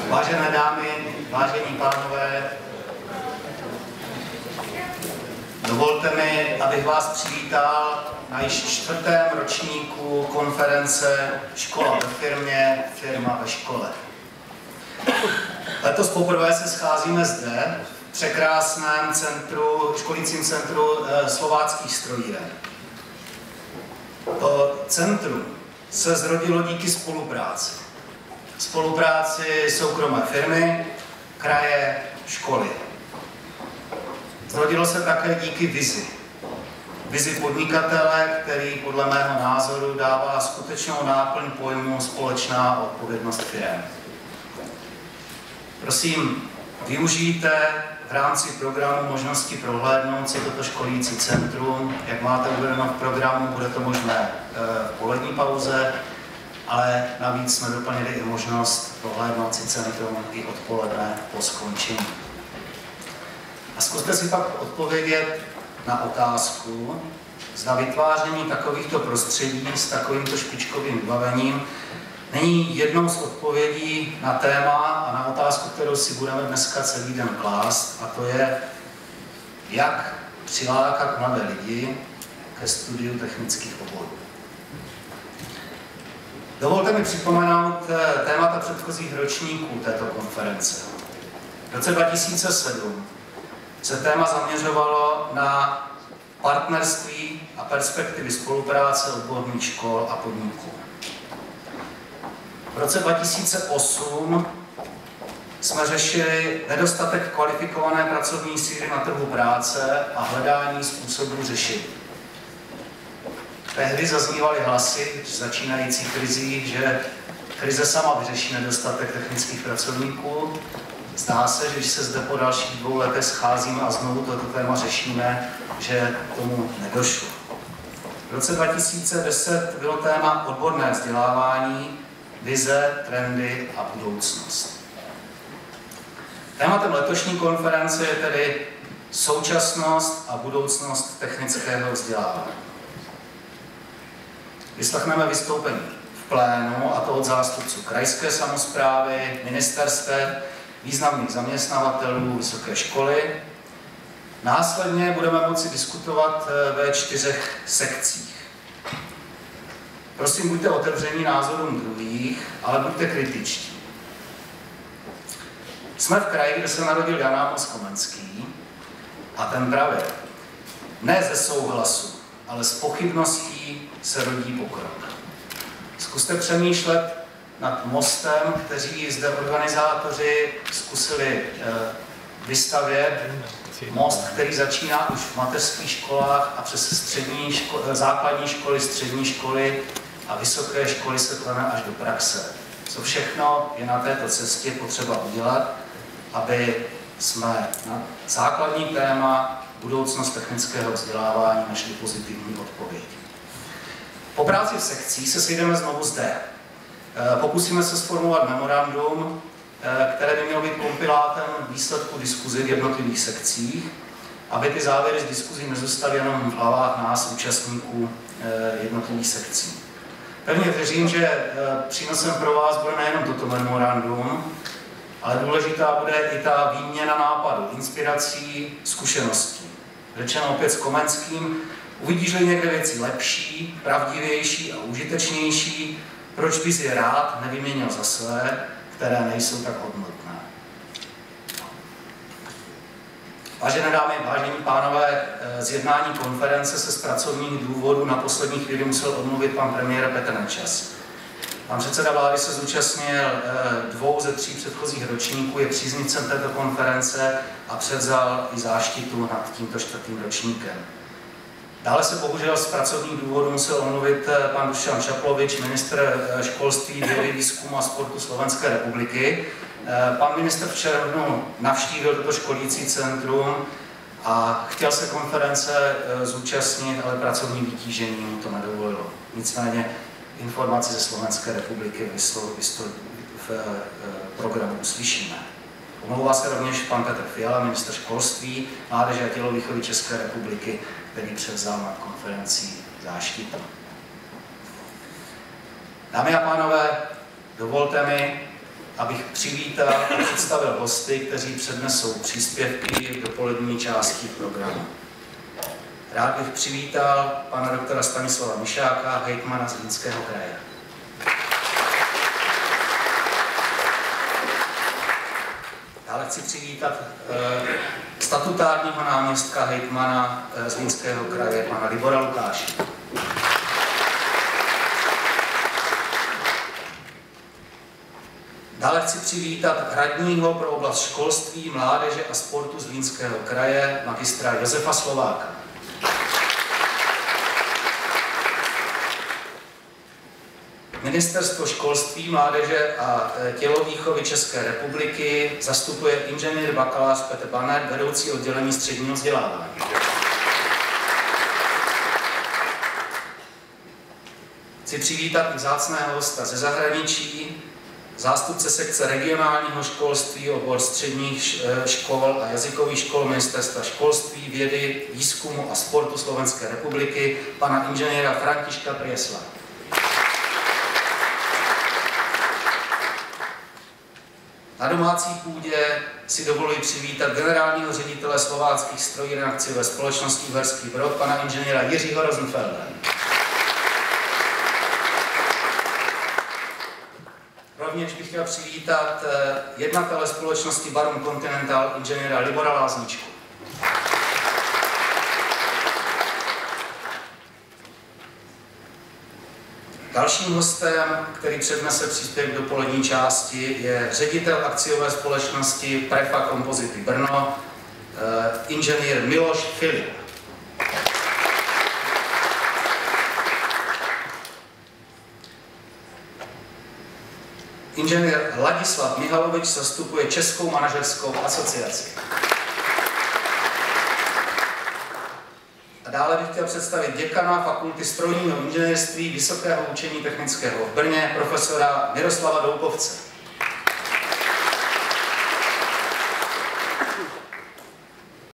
Vážené dámy, vážení pánové, dovolte mi, abych vás přivítal na již 4. ročníku konference Škola ve firmě, firma ve škole. Letos poprvé se scházíme zde, v překrásném školícím centru slováckých strojíren. To centrum se zrodilo díky spolupráci. Spolupráci soukromé firmy, kraje, školy. Zrodilo se také díky vizi. Vizi podnikatele, který podle mého názoru dává skutečnou náplň pojmu společná odpovědnost firem. Prosím, využijte v rámci programu možnosti prohlédnout si toto školící centrum. Jak máte uvedeno v programu, bude to možné v polední pauze, ale navíc jsme doplnili i možnost prohlédnout si centrum i odpoledne po skončení. A zkuste si pak odpovědět na otázku, zda vytváření takovýchto prostředí s takovýmto špičkovým vybavením není jednou z odpovědí na téma a na otázku, kterou si budeme dneska celý den klást, a to je, jak přilákat mladé lidi ke studiu technických oborů. Dovolte mi připomenout témata předchozích ročníků této konference. V roce 2007 se téma zaměřovalo na partnerství a perspektivy spolupráce odborných škol a podniků. V roce 2008 jsme řešili nedostatek kvalifikované pracovní síly na trhu práce a hledání způsobů řešení. Tehdy zaznívaly hlasy začínající krizí, že krize sama vyřeší nedostatek technických pracovníků. Zdá se, že když se zde po dalších 2 letech scházíme a znovu toto téma řešíme, že tomu nedošlo. V roce 2010 bylo téma odborné vzdělávání, vize, trendy a budoucnost. Tématem letošní konference je tedy současnost a budoucnost technického vzdělávání. Vyslechneme vystoupení v plénu, a to od zástupců krajské samosprávy, ministerstev, významných zaměstnavatelů, vysoké školy. Následně budeme moci diskutovat ve 4 sekcích. Prosím, buďte otevření názorům druhých, ale buďte kritičtí. Jsme v kraji, kde se narodil Jan Amos Komenský, a ten pravil: ne ze souhlasu, ale z pochybností se rodí pokrok. Zkuste přemýšlet nad mostem, který zde organizátoři zkusili vystavět. Most, který začíná už v mateřských školách a přes základní školy, střední školy a vysoké školy se klene až do praxe. Co všechno je na této cestě potřeba udělat, aby jsme na základní téma budoucnost technického vzdělávání našli pozitivní odpověď. Po práci v sekcích se sejdeme znovu zde. Pokusíme se sformulovat memorandum, které by mělo být kompilátem výsledku diskuzi v jednotlivých sekcích, aby ty závěry z diskuzí nezůstaly jenom v hlavách nás, účastníků jednotlivých sekcí. Pevně věřím, že přínosem pro vás bude nejenom toto memorandum, ale důležitá bude i ta výměna nápadů, inspirací, zkušeností. Řečeno opět s Komenským: uvidíš-li někde věci lepší, pravdivější a užitečnější, proč bys je rád nevyměnil za své, které nejsou tak hodnotné. Vážené dámy, vážení pánové, z jednání konference se z pracovních důvodů na poslední chvíli musel odmluvit pan premiér Petr Nečas. Pan předseda vlády se zúčastnil 2 ze 3 předchozích ročníků, je příznivcem této konference a převzal i záštitu nad tímto 4. ročníkem. Dále se bohužel z pracovních důvodů musel omluvit pan Dušan Čaplovič, ministr školství, vědy, výzkumu a sportu Slovenské republiky. Pan ministr v červnu navštívil toto školící centrum a chtěl se konference zúčastnit, ale pracovní vytížení mu to nedovolilo. Nicméně informaci ze Slovenské republiky v programu uslyšíme. Omlouvá se rovněž pan Petr Fiala, ministr školství, mládeže a tělovýchovy České republiky, který převzal nad konferencí záštitu. Dámy a pánové, dovolte mi, abych přivítal a představil hosty, kteří přednesou příspěvky v dopolední části programu. Rád bych přivítal pana doktora Stanislava Mišáka, hejtmana Zlínského kraje. Dále chci přivítat statutárního náměstka hejtmana Zlínského kraje, pana Libora Lukáše. Dále chci přivítat radního pro oblast školství, mládeže a sportu Zlínského kraje, magistra Josefa Slováka. Ministerstvo školství, mládeže a tělovýchovy České republiky zastupuje inženýr bakalář Petr Banner, vedoucí oddělení středního vzdělávání. Chci přivítat i vzácného hosta ze zahraničí, zástupce sekce regionálního školství, obor středních škol a jazykových škol Ministerstva školství, vědy, výzkumu a sportu Slovenské republiky, pana inženýra Františka Priesla. Na domácí půdě si dovoluji přivítat generálního ředitele Slováckých strojíren akciové společnosti Uherský Brod, pana inženýra Jiřího Rosenfelda. Rovněž bych chtěl přivítat jednatele společnosti Barum Continental, inženýra Libora Lázničku. Dalším hostem, který přednese příspěvek do dopolední části, je ředitel akciové společnosti Prefa Kompozity Brno, inženýr Miloš Filip. Inženýr Ladislav Mihalovič zastupuje Českou manažerskou asociaci. A dále bych chtěl představit děkana Fakulty strojního inženýrství Vysokého učení technického v Brně, profesora Miroslava Doukovce.